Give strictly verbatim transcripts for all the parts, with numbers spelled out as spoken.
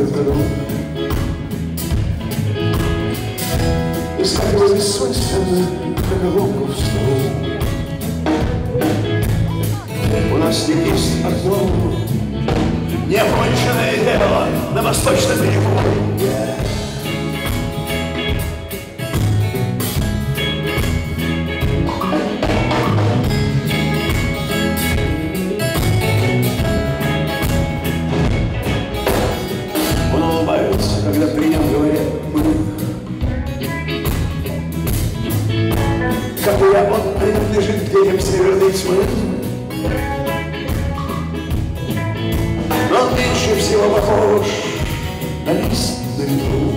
вдруг. И ставила бессмысленно на голову в стол. У нас не есть одно неоконченное дело на восточном берегу. Он улыбается, когда при нем говорят мы. Как и я, он принадлежит к детям северной тьмы. Но он меньше всего похож на лист на ветру.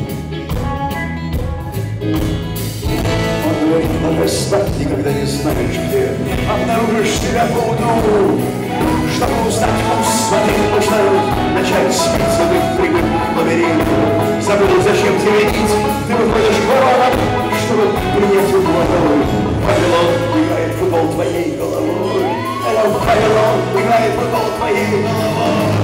Он говорит, ложись спать, никогда не знаешь где. Обнаружишь себя поутру. Чтобы узнать вкус воды, нужно начать спиться, ты прыгать в лабиринт. Забыл, зачем тебе нить, ты выходишь городом, чтобы принять угловой. Вавилон играет футбол твоей головой. Это Вавилон играет футбол твоей головой.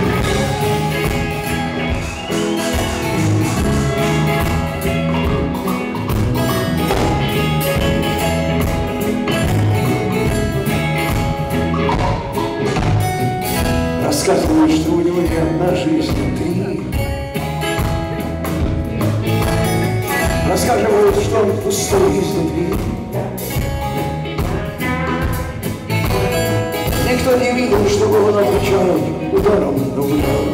Рассказываю, что у него не одна жизнь, а три. Рассказывают, что он пустой изнутри. Никто не видел, чтобы он отвечал ударом на удар.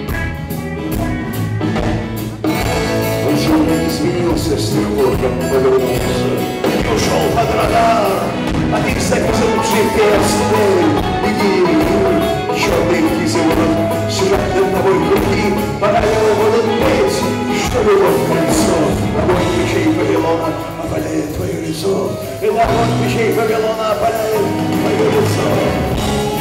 Он сильно изменился с тех пор, как повернулся. И ушел под радар, а ты, кстати, лучший песни. Беги, черные птицы будут сжать над тобой круги, параллелы будут петь, что любовь кольцо. Огонь мечей Вавилона опаляет твое лицо, и огонь мечей Вавилона опаляет твое лицо.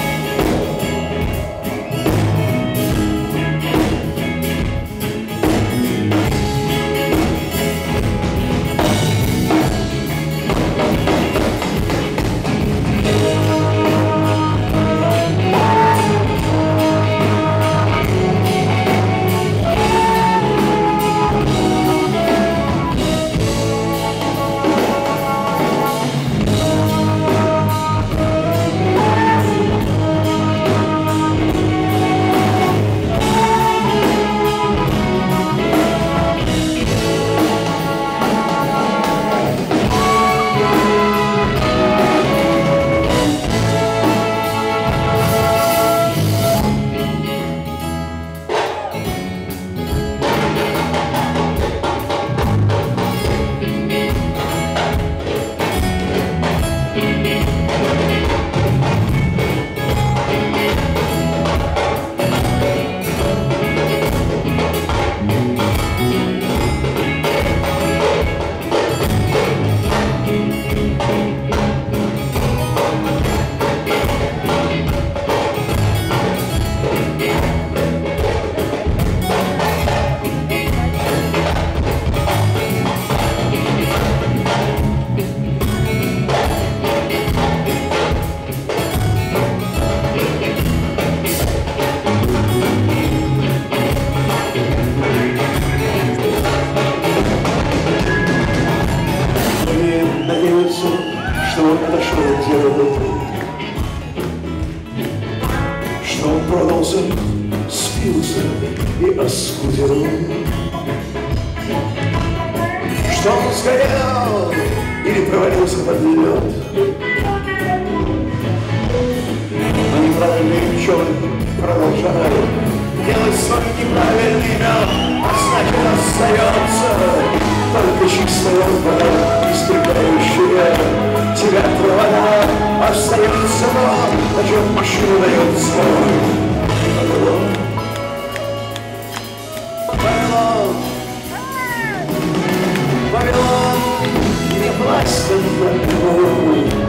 Что он отошел от дела, что он продался, спился и оскудел, что он сгорел или провалился под лед. Но неправильные пчелы продолжают делать свой неправильный мед, а значит остается только чистая вода, истекающая. Тебя провода остается то, о чем машина дает свой. Вавилон, Вавилон, Вавилон, не властен над тобой.